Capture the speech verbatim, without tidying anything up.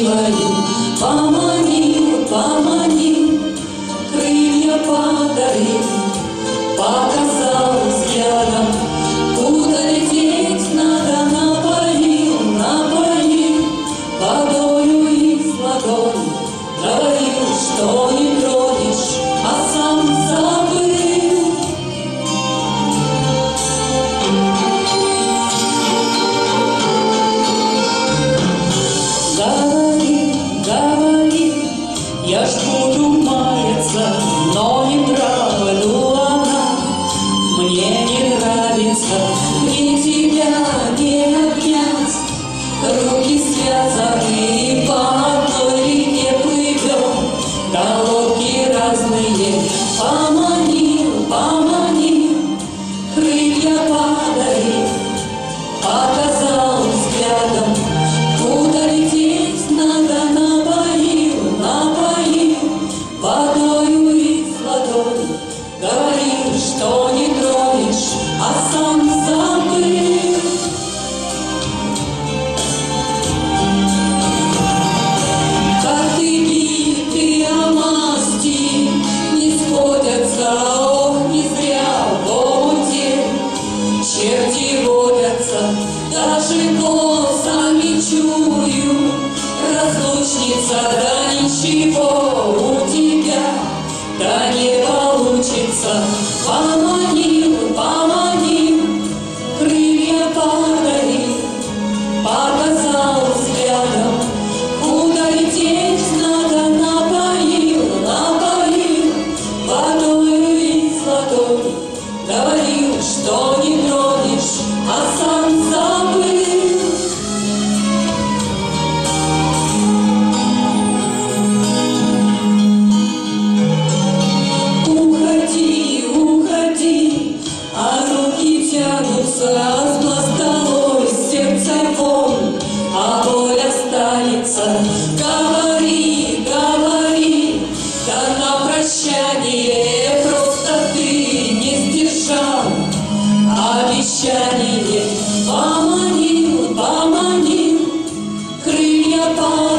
милою, поманил, поманил, крылья подарил, показал взглядом, куда лететь надо, напоил, напоил, водою из ладони, говорил, что не тронешь, а сам забыл. Говори, говори, я ж буду маяться, но не травлю она. Мне не нравится ни тебя не обнять, руки связаны, по одной реке плывем, дороги разные. Поманил, поманил, крылья подарил, показал взглядом, куда лететь надо, напоил, напоил, водою из ладони, говорил, что не тронешь, а сам забыл. Как ты битый о масти, не сходятся, ох, не зря в омуте черти водятся, даже косами чую, разлучница, да ничего у тебя, да не получится. Поманил, поманил, крылья подарил, показал взглядом, куда лететь надо, напоил, напоил, водою из ладони, говорил, что не тронешь, а сам забыл. Уходи, уходи, а руки тянутся, спласталось сердце вон, а боль останется. Говори, говори, да на прощание просто ты не сдержал обещание. Поманил, поманил, крылья подарил.